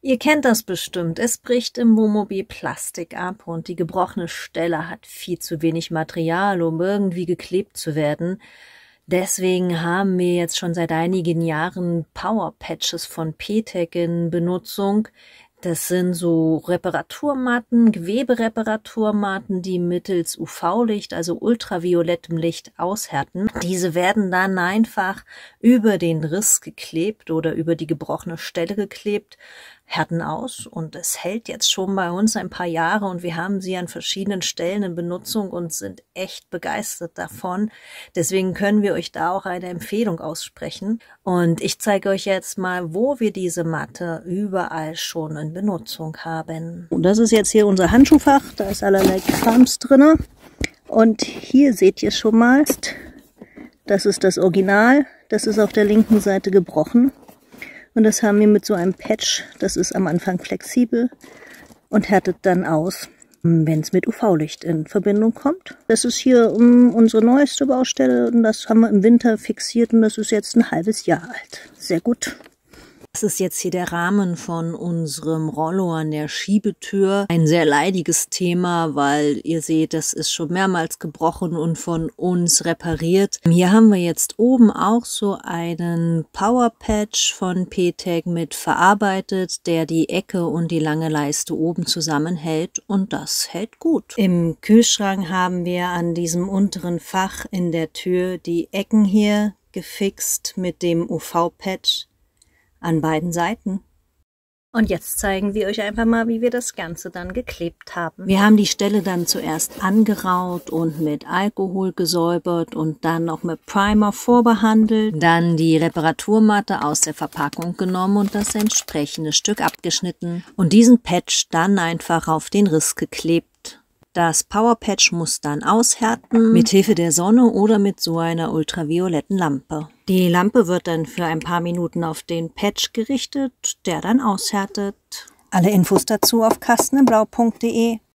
Ihr kennt das bestimmt. Es bricht im Wohnmobil Plastik ab und die gebrochene Stelle hat viel zu wenig Material, um irgendwie geklebt zu werden. Deswegen haben wir jetzt schon seit einigen Jahren Power Patches von PTEC in Benutzung. Das sind so Reparaturmatten, Gewebereparaturmatten, die mittels UV-Licht, also ultraviolettem Licht, aushärten. Diese werden dann einfach über den Riss geklebt oder über die gebrochene Stelle geklebt, härten aus und es hält jetzt schon bei uns ein paar Jahre und wir haben sie an verschiedenen Stellen in Benutzung und sind echt begeistert davon. Deswegen können wir euch da auch eine Empfehlung aussprechen. Und ich zeige euch jetzt mal, wo wir diese Matte überall schon in Benutzung haben. Und das ist jetzt hier unser Handschuhfach, da ist allerlei Krams drin. Und hier seht ihr schon mal, das ist das Original, das ist auf der linken Seite gebrochen. Und das haben wir mit so einem Patch, das ist am Anfang flexibel und härtet dann aus, wenn es mit UV-Licht in Verbindung kommt. Das ist hier unsere neueste Baustelle und das haben wir im Winter fixiert und das ist jetzt ein halbes Jahr alt. Sehr gut. Das ist jetzt hier der Rahmen von unserem Rollo an der Schiebetür. Ein sehr leidiges Thema, weil ihr seht, das ist schon mehrmals gebrochen und von uns repariert. Hier haben wir jetzt oben auch so einen Power Patch von PTEC mit verarbeitet, der die Ecke und die lange Leiste oben zusammenhält und das hält gut. Im Kühlschrank haben wir an diesem unteren Fach in der Tür die Ecken hier gefixt mit dem UV-Patch an beiden Seiten. Und jetzt zeigen wir euch einfach mal, wie wir das Ganze dann geklebt haben. Wir haben die Stelle dann zuerst angeraut und mit Alkohol gesäubert und dann noch mit Primer vorbehandelt. Dann die Reparaturmatte aus der Verpackung genommen und das entsprechende Stück abgeschnitten. Und diesen Patch dann einfach auf den Riss geklebt. Das Power Patch muss dann aushärten, mit Hilfe der Sonne oder mit so einer ultravioletten Lampe. Die Lampe wird dann für ein paar Minuten auf den Patch gerichtet, der dann aushärtet. Alle Infos dazu auf kasteniblau.de.